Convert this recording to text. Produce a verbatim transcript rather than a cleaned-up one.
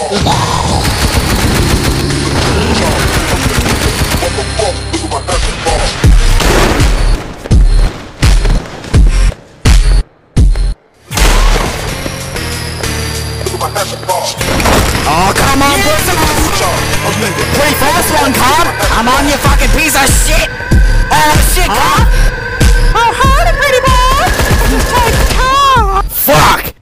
Oh, come on, pretty fast one, Cobb. I'm on you, fucking piece of shit. Oh, shit, Cobb. Oh, howdy, pretty boy. You take Cobb. Fuck.